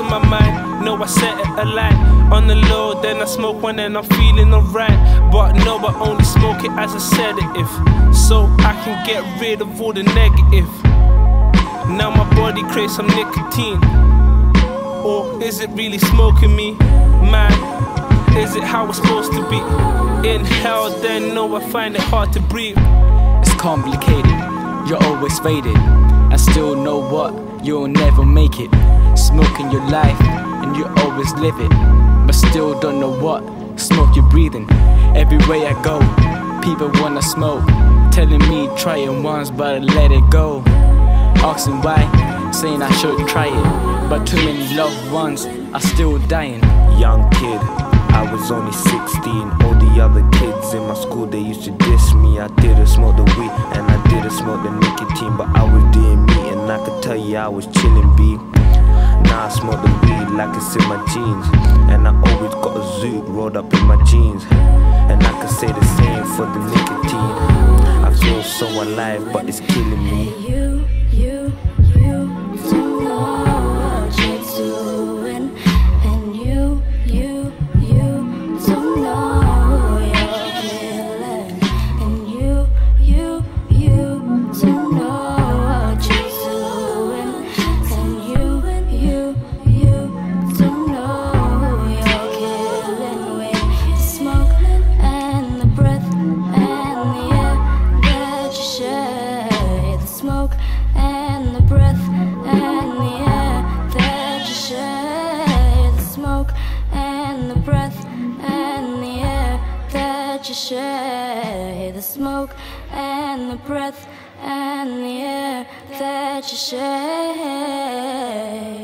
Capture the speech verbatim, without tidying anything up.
my mind, no I set it alight. On the low, then I smoke one and I'm feeling alright. But no, I only smoke it as a sedative, so I can get rid of all the negative. Now my body craves some nicotine. Or is it really smoking me? Man, is it how it's supposed to be? Inhale, then no, I find it hard to breathe. It's complicated, you're always faded. I still know what, you'll never make it. Smoking your life, and you always live it. But still don't know what smoke you're breathing. Everywhere I go, people wanna smoke, telling me try it once but I let it go. Asking why, saying I should try it, but too many loved ones are still dying. Young kid, I was only sixteen. All the other kids in my school, they used to diss me. I didn't smoke the weed and I didn't smoke the nicotine, but I was doing me, and I could tell you I was chilling, B. Now I smoke the weed like it's in my jeans, and I always got a zoot rolled up in my jeans. And I could say the same for the nicotine. I feel so alive, but it's killing me. You, you, you don't know what you're doing, and you, you, you don't know you're killing, and you, you, you don't know what you're doing, and you, you, you don't know you're killing with the smoke and the breath and the air that you share. The smoke and the breath and the air that you share. The smoke and the breath and the air that you share. The smoke and the breath and the air that you share.